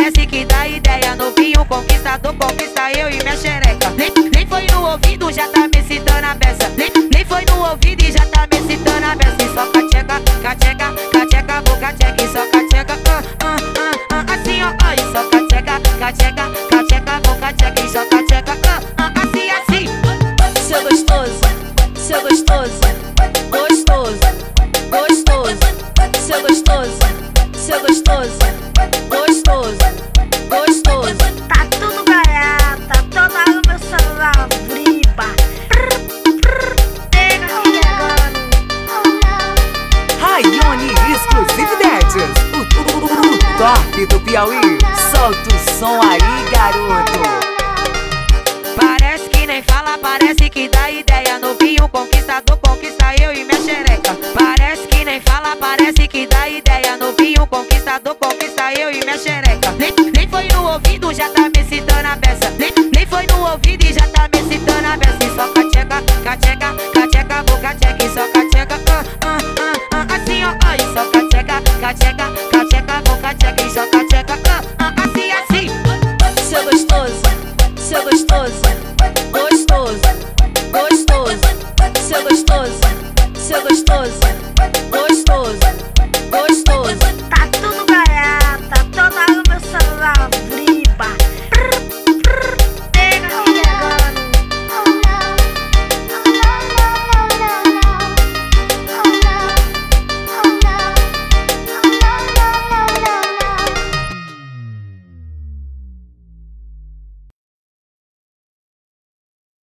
parece que dá ideia. Novinho conquistador, conquista eu e minha xereca. Nem foi no ouvido, já tá me citando a beça. Nem foi no ouvido e já tá me citando a beça. E só cacheca, cacheca, cacheca, vou cacheca. E só cacheca, assim ó, e só cacheca, cacheca, cacheca, vou cacheca. E só cacheca, assim, assim. Seu gostoso, seu gostoso, gostoso, gostoso. Seu gostoso, seu gostoso, gostoso, gostoso. Tá tudo gaiata, toda hora meu celular briba. RAIONE exclusividades. O top do Piauí. Solta o som aí, garoto. Parece que nem fala, parece que dá ideia. Novinho conquistador, conquista eu e minha xereca. Parece que nem fala, parece que dá ideia. Novinho conquistador, conquista eu e minha xereca. Nem foi no ouvido, já tá me citando a beça.